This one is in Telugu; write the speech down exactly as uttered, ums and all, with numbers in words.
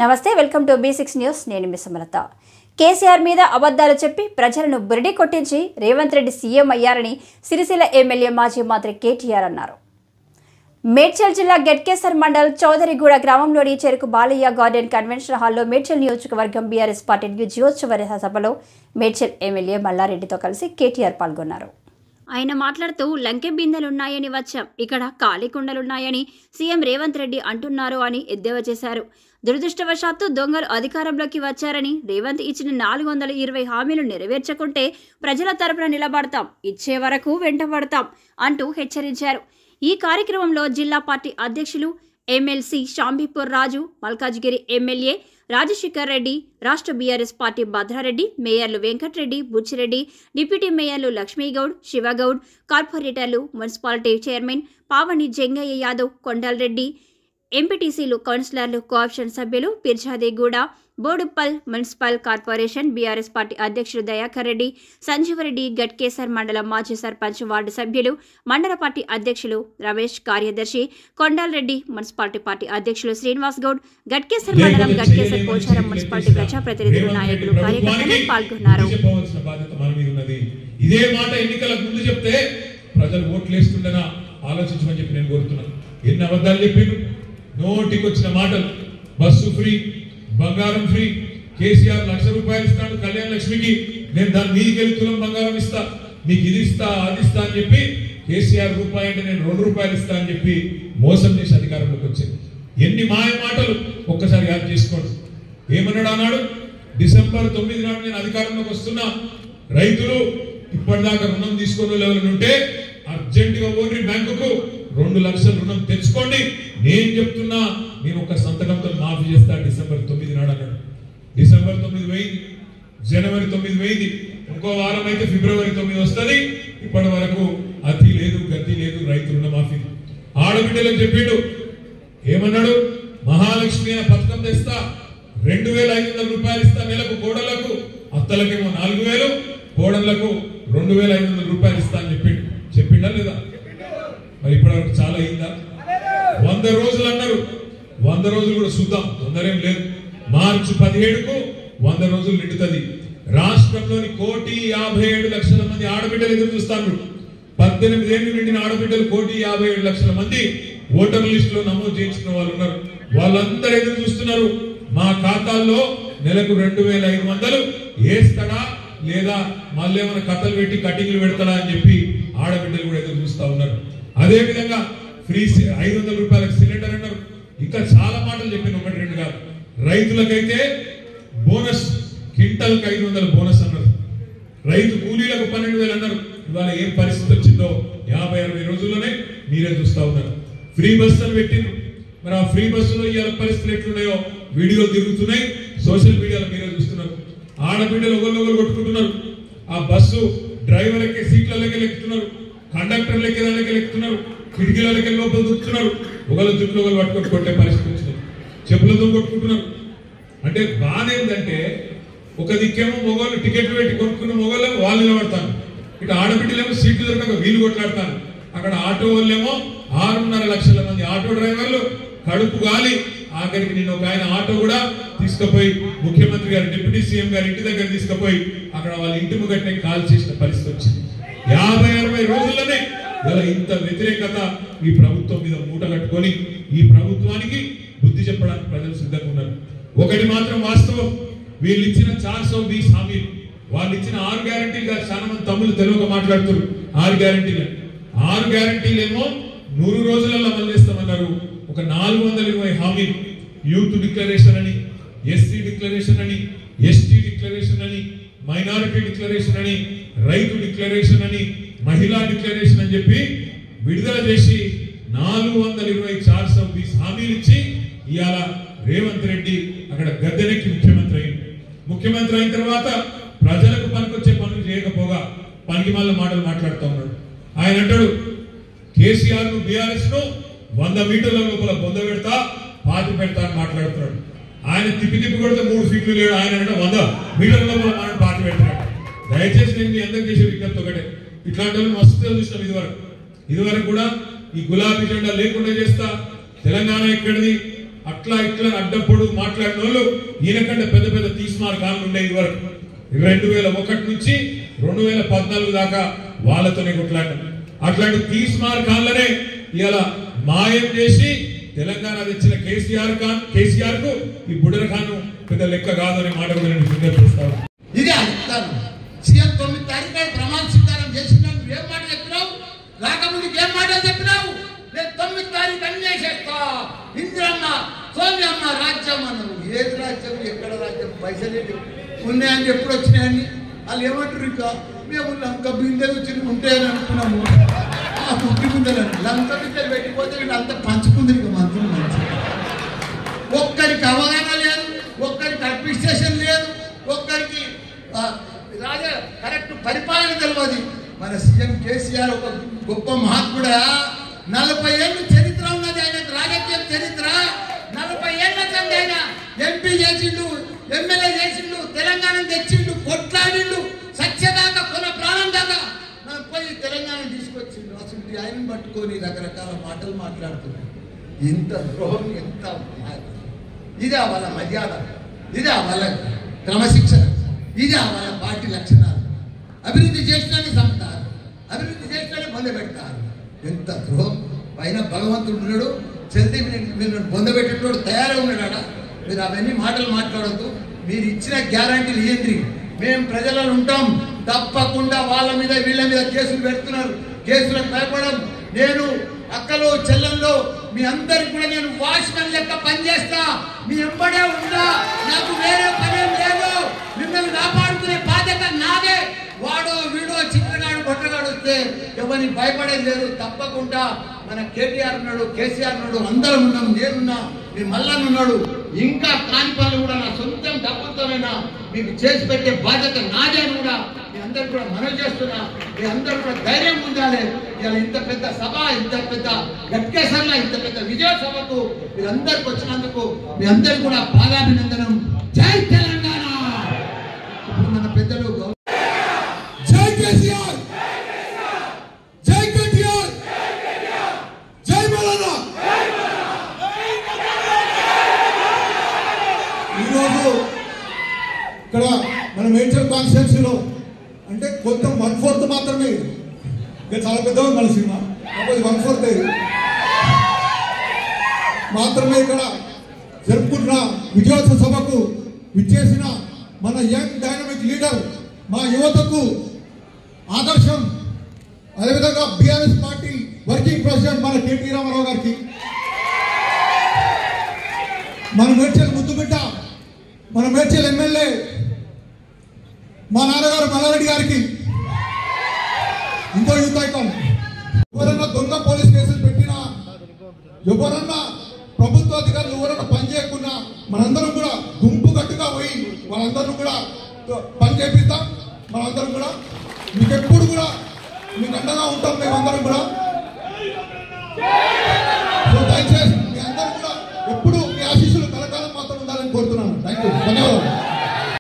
నమస్తే, welcome to B six news. నేను మీ సుమలత. కేసీఆర్ మీద అబద్ధాలు చెప్పి ప్రజలను బురిడి కొట్టించి రేవంత్ రెడ్డి సీఎం అయ్యారని సిరిసిల్ల ఎమ్మెల్యే మాజీ మంత్రి కేటీఆర్ అన్నారు. మేడ్చల్ జిల్లా గట్కేసర్ మండల్ చౌదరిగూడ గ్రామంలోని చెరుకు బాలయ్య గార్డెన్ కన్వెన్షన్ హాల్లో మేడ్చల్ నియోజకవర్గం బీఆర్ఎస్ పార్టీ విజయోత్సవ సభలో మేడ్చల్ ఎమ్మెల్యే మల్లారెడ్డితో కలిసి కేటీఆర్ పాల్గొన్నారు. ఆయన మాట్లాడుతూ లంకె బిందెలున్నాయని వచ్చాం, ఇక్కడ ఖాళీ కుండలున్నాయని సీఎం రేవంత్ రెడ్డి అంటున్నారు అని ఎద్దేవా చేశారు. దురదృష్టవశాత్తు దొంగలు అధికారంలోకి వచ్చారని, రేవంత్ ఇచ్చిన నాలుగు వందల ఇరవై హామీలు నెరవేర్చకుంటే ప్రజల తరపున నిలబడతాం, ఇచ్చే వరకు వెంటబడతాం అంటూ హెచ్చరించారు. ఈ కార్యక్రమంలో జిల్లా పార్టీ అధ్యక్షులు ఎమ్మెల్సీ షాంబీపూర్ రాజు, మల్కాజ్గిరి ఎమ్మెల్యే రాజశేఖర్ రెడ్డి, రాష్ట్ర బీఆర్ఎస్ పార్టీ భద్రారెడ్డి, మేయర్లు వెంకటరెడ్డి, బుచ్చిరెడ్డి, డిప్యూటీ మేయర్లు లక్ష్మీగౌడ్, శివగౌడ్, కార్పొరేటర్లు, మున్సిపాలిటీ చైర్మన్ పావని జంగయ్య యాదవ్, కొండల్రెడ్డి, ఎంపీటీసీలు, కౌన్సిలర్లు, కోఆప్షన్ సభ్యులు, Peerzadiguda, Boduppal municipal corporation BRS party అధ్యక్షులు దయాకర్ రెడ్డి, సంజీవరెడ్డి, గట్కేసర్ మండలం మాజీ సర్పంచ్ వార్డు సభ్యులు, మండల పార్టీ అధ్యక్షులు రమేష్, కార్యదర్శి కొండల్రెడ్డి, మున్సిపాలిటీ పార్టీ అధ్యక్షులు శ్రీనివాస్ గౌడ్, గట్కేసర్ మండలం గట్కేసర్ పోచారం మున్సిపాలిటీ ప్రజాప్రతినిధులు, నాయకులు, కార్యకర్తలు పాల్గొన్నారు. ఇదే మాట ఎన్నికలకు ముందు చెప్తే ప్రజలు ఓట్లేస్తుండనా ఆలోచించమని చెప్పి నేను కోరుతున్నాను. ఎన్ని అబద్ధాలు చెప్పిండ్రు, నోటికి వచ్చిన మాటలు. బస్సు ఫ్రీ, బంగారం ఫ్రీ, కేసీఆర్ లక్ష రూపాయలు ఇస్తాడు కళ్యాణ లక్ష్మికి, నేను దాని మీదికి వెళ్ళి తులం బంగారం ఇస్తా, మీకు ఇది ఇస్తా అది ఇస్తా అని చెప్పి కేసీఆర్ రూపాయి అంటే నేను రెండు రూపాయలు ఇస్తా అని చెప్పి మోసం చేసి అధికారంలోకి వచ్చింది. ఎన్ని మాయ మాటలు ఒక్కసారి యాద్ చేసుకోండి. ఏమన్నాడు అన్నాడు, డిసెంబర్ తొమ్మిది నాడు నేను అధికారంలోకి వస్తున్నా, రైతులు ఇప్పటిదాకా రుణం తీసుకునే లెవెల్ ఉంటే అర్జెంటుగా ఓన్రీ బ్యాంకుకు రెండు లక్షల రుణం తెచ్చుకోండి, నేను చెప్తున్నా నేను ఒక సంతకంతో మాఫీ చేస్తా డిసెంబర్ తొమ్మిది నాడు అన్నాడు. డిసెంబర్ తొమ్మిది పోయింది, జనవరి తొమ్మిది పోయింది, ఇంకో వారం అయితే ఫిబ్రవరి తొమ్మిది వస్తుంది. ఇప్పటి వరకు అతి లేదు గతి లేదు రైతు రుణమాఫీ. ఆడబిడ్డలకు చెప్పిండు, ఏమన్నాడు, మహాలక్ష్మి అనే పథకం తెస్తా, రెండు వేల ఐదు వందల రూపాయలు ఇస్తా నెలకు కోడళ్లకు, అత్తలకేమో నాలుగు వేలు, కోడళ్లకు రెండు వేల ఐదు వందల రూపాయలు ఇస్తా అని చెప్పిండు. చెప్పిండా లేదా? మరి ఇప్పటివరకు చాలా అయిందా? వంద రోజులు అన్నారు, వంద రోజులు కూడా చూద్దాం, తొందరేం లేదు. మార్చి పదిహేడుకు వంద రోజులు నిండుతుంది. రాష్ట్రంలోని కోటి యాభై ఏడు లక్షల మంది ఆడబిడ్డలు ఎదురు చూస్తారు. పద్దెనిమిది ఏళ్ళు నిండిన ఆడబిడ్డలు కోటి యాభై ఏడు లక్షల మంది ఓటర్ లిస్ట్ లో నమోదు చేయించుకున్న వాళ్ళు ఉన్నారు. వాళ్ళందరూ ఎదురు చూస్తున్నారు, మా ఖాతాల్లో నెలకు రెండు వేల ఐదు వందలు వేస్తాడా లేదా మళ్ళీ ఏమైనా కథలు పెట్టి కటింగ్లు పెడతాడా అని చెప్పి ఆడబిడ్డలు కూడా ఎదురు చూస్తా ఉన్నారు. అదే విధంగా ఫ్రీ ఐదు వందల రూపాయలకు సిలిండర్ అన్నారు. ఇంకా చాలా మాటలు చెప్పిన ఒకటి రెండు కాదు. రైతులకైతే బోనస్, క్వింటల్కి ఐదు వందల బోనస్ అన్నారు. రైతు కూలీలకు పన్నెండు వేలు అన్నారు. ఇవాళ ఏం పరిస్థితి వచ్చిందో యాభై అరవై రోజుల్లోనే మీరే చూస్తా ఉన్నారు. ఫ్రీ బస్సులు పెట్టిండ్రు. మరి ఆ ఫ్రీ బస్సులో ఇవాళ పరిస్థితులు ఎట్లున్నాయో వీడియోలు తిరుగుతున్నాయి, సోషల్ మీడియాలో మీరే చూస్తున్నారు. ఆడబిడ్డలు ఒకరినొకరు కొట్టుకుంటున్నారు. ఆ బస్సు డ్రైవర్లకే సీట్లకే ఎక్కుతున్నారు, కండక్టర్లకే దానికి ఎక్కుతున్నారు, కిటికీలకి లోపల దూకుతున్నారు, ఒకళ్ళు చుట్టూ ఒకరు పట్టుకొని కొట్టే పరిస్థితి వచ్చింది. చెప్పులతో కొట్టుకుంటున్నారు. అంటే బాధ ఏంటంటే ఒక దిక్కేమో మొగోళ్ళు టికెట్లు పెట్టి కొనుక్కున్న మొగోళ్ళేమో వాళ్ళు నిలబడతారు, ఇటు ఆడబిడ్డలేమో సీట్లు దొరకక వీళ్ళు కొట్లాడతారు. అక్కడ ఆటో వాళ్ళేమో ఆరున్నర లక్షల మంది ఆటో డ్రైవర్లు కడుపు గాలి. ఆఖరికి నేను ఒక ఆయన ఆటో కూడా తీసుకుపోయి ముఖ్యమంత్రి గారు, డిప్యూటీ సీఎం గారి ఇంటి దగ్గర తీసుకుపోయి అక్కడ వాళ్ళ ఇంటి ముగట్నే కాల్ చేసిన పరిస్థితి వచ్చింది. యాభై అరవై రోజుల్లోనే ఇలా ఇంత వ్యతిరేకత ఈ ప్రభుత్వం మీద మూట కట్టుకొని ఈ ప్రభుత్వానికి బుద్ధి చెప్పడానికి ప్రజలు సిద్ధంగా ఉన్నారు. ఒకటి మాత్రం వాస్తవం, వీళ్ళు ఇచ్చిన చార్ సో బీస్ హామీలు, వాళ్ళు ఇచ్చిన ఆరు గ్యారంటీలు కాదు. చాలా మంది తమ్ముళ్ళు తెలుగుగా మాట్లాడుతున్నారు. ఆరు గ్యారంటీలు ఆరు గ్యారంటీలు ఏమో నూరు రోజులలో అమలు చేస్తామన్నారు. ఒక నాలుగు వందల ఇరవై హామీలు, యూత్ డిక్లరేషన్ అని, ఎస్సీ డిక్లరేషన్ అని, ఎస్టీ డిక్లరేషన్ అని, మైనారిటీ డిక్లరేషన్ అని, రైతు డిక్లరేషన్ అని, మహిళా డిక్లరేషన్ అని చెప్పి విడుదల చేసి నాలుగు వందల ఇరవై చార్ సో బీస్ హామీలు ఇచ్చి ఇవాళ రేవంత్ రెడ్డి అక్కడ గద్దెనెక్కి ముఖ్యమంత్రి అయింది. ముఖ్యమంత్రి అయిన తర్వాత ప్రజలకు పనికొచ్చే పనులు చేయకపోగా పనికి మళ్ళ మాటలు మాట్లాడుతూ ఉన్నాడు. ఆయన అంటాడు, కేసీఆర్ ను బీఆర్ఎస్ ను వంద మీటర్ల లోపల బొంద పెడతా పాతి పెడతా అని మాట్లాడుతున్నాడు. ఆయన తిప్పి తిప్పి కొడితే మూడు ఫీట్లు లేడు, ఆయన అంటే వంద మీటర్ల లోపల మనం పాతి పెడతాడు. దయచేసి నేను మీ అందరికి చేసే విజ్ఞప్తి ఒకటే, ఇట్లాంటి వాళ్ళు మస్తు చూసినాం ఇదివరకు. ఇదివరకు కూడా ఈ గులాబీ జెండా లేకుండా చేస్తా, తెలంగాణ ఎక్కడిది, అట్లా ఇట్లా అడ్డప్పుడు మాట్లాడిన వాళ్ళు ఈయనకంటే పెద్ద పెద్ద తీస్మార్ కాళ్ళు ఉండే వరకు రెండు వేల ఒకటి నుంచి రెండు వేల పద్నాలుగు దాకా వాళ్ళతోనే కొట్లాడినాం. అట్లాంటి తీస్మార్ కాళ్ళనే ఇలా మాయం చేసి తెలంగాణ తెచ్చిన కేసీఆర్ ఖాన్ కేసీఆర్ కు ఈ బుడర ఖాన్ పెద్ద లెక్క కాదనే మాట కూడా నేను విన్నపిస్తాను. ఇదే అడుగుతాను. సీఎం తొమ్మిది తారీఖు ప్రమాణ స్వీకారం చేసినాను, ఏం మాట చెప్పినావు? రాకముందు ఏం మాట చెప్పినావు? నేను తొమ్మిది తారీఖు అన్ని చేసేస్తా, ఇంద్రమ్మ సోమ్యమ్మ రాజ్యం అన్నావు. ఏది రాజ్యం, ఎక్కడ రాజ్యం? పైసలే ఉన్నాయని ఎప్పుడు వచ్చినాయని వాళ్ళు ఏమంటారు? ఇంకా మేము లంక బిందెలు వచ్చి ఉంటాయని అనుకున్నాము. ఆ పుట్టి బిందెలని లంక బిందెలు పెట్టిపోతే అంత పంచుకుంది. ఇక మంత్రులు మంచి ఒక్కరికి అవగాహన లేదు, ఒక్కరికి అడ్మినిస్ట్రేషన్ లేదు, ఒక్కరికి రాజా కరెక్ట్ పరిపాలన తెలియదు. మన సీఎం కేసీఆర్ ఒక గొప్ప మహాత్ముడా. నలభై ఏళ్ళు చరిత్ర ఉన్నది ఆయన రాజకీయ చరిత్ర. నలభై ఏళ్ల కింద ఆయన ఎంపీ చేసిండు, ఎమ్మెల్యే చేసిండు, తెలంగాణ తెచ్చిండు, కొట్లాడిండు, సత్యదాకా కొన ప్రాణం దాకా మనం పోయి తెలంగాణ తీసుకొచ్చిండు. అసలు ఆయన పట్టుకొని రకరకాల మాటలు మాట్లాడుతున్నాడు. ఇంత ద్రోహం, ఎంత ఇదే వాళ్ళ మర్యాద, ఇదే వాళ్ళ క్రమశిక్షణ, ఇదే వాళ్ళ పార్టీ లక్షణాలు. అభివృద్ధి చేసినాన్ని చంపుతారు, అభివృద్ధి చేసినాన్ని పొందబెడతారు. ఎంత ద్రోహం! పైన భగవంతుడు ఉన్నాడు, చల్లి మీరు పొందబెట్టేటోడు తయారై ఉన్నాడా? మీరు అవన్నీ మాటలు మాట్లాడద్దు. మీరు ఇచ్చిన గ్యారంటీలు ఏంటి? మేము ప్రజలలో ఉంటాం, తప్పకుండా వాళ్ళ మీద వీళ్ళ మీద కేసులు పెడుతున్నారు. కేసులకు భయపడం. నేను అక్కలు చెల్లెల్లో మీ అందరికి కూడా నేను వాచ్మెన్ లెక్క పనిచేస్తా, మీ ఎంబడే ఉంటా, నాకు వేరే పనేం లేదు. మిమ్మల్ని కాపాడుకునే బాధ్యత నాదే. వాడో వీడో చిన్నగాడు బొట్టగాడు వస్తే ఎవరిని భయపడేది లేదు. తప్పకుండా మన కేటీఆర్ ఉన్నాడు, కేసీఆర్ ఉన్నాడు, అందరం ఉన్నాం, నేనున్నా, మీ మల్లన్న ఉన్నాడు. ఇంకా కాని పనులు కూడా నా సొంతం డబ్బులతోనైనా మీకు చేసి పెట్టే బాధ్యత నాదే అని కూడా మీ అందరు కూడా మనవి చేస్తున్నా. మీ అందరూ కూడా ధైర్యం ఉండాలి. ఇలా ఇంత పెద్ద సభ, ఇంత పెద్ద గట్కేసర్ల ఇంత పెద్ద విజయ సభకు మీరందరికి వచ్చినందుకు మీ అందరికి కూడా పాదాభినందనం. జై తెలంగాణ. ఇప్పుడు మన పెద్దలు జై కేసీఆర్, జై కేటీఆర్, జై మల్లన్న. ఈరోజు ఇక్కడ మన మేడ్చల్ కాన్స్టిట్యున్సీలో అంటే కొంత వన్ ఫోర్త్ మాత్రమే, ఇంకా చాలా పెద్దగా మన సినిమా కాకపోతే వన్ ఫోర్త్ మాత్రమే ఇక్కడ జరుపుకుంటున్న విజయోత్సవ సభకు విచ్చేసిన మన యంగ్ డైనమిక్ లీడర్, మా యువతకు ఆదర్శం, అదేవిధంగా బీఆర్ఎస్ పార్టీ వర్కింగ్ ప్రెసిడెంట్ మన కేటీ రామారావు గారికి, మన మేడ్చల్ ముద్దు బిడ్డ, మన మేడ్చల్ ఎమ్మెల్యే మా నాన్నగారు మల్లారెడ్డి గారికి, ఇంకో యూత్ ఐకాన్, ఎవరన్నా దొంగ పోలీస్ కేసులు పెట్టినా, ఎవరన్నా ప్రభుత్వ అధికారులు ఎవరన్నా పని చేయకుండా మనందరం కూడా గుంపు కట్టుగా పోయి వాళ్ళందరూ కూడా పని చేపిస్తాం. మనందరం కూడా మీకు ఎప్పుడు కూడా మీకు అండగా ఉంటాం. మేమందరం కూడా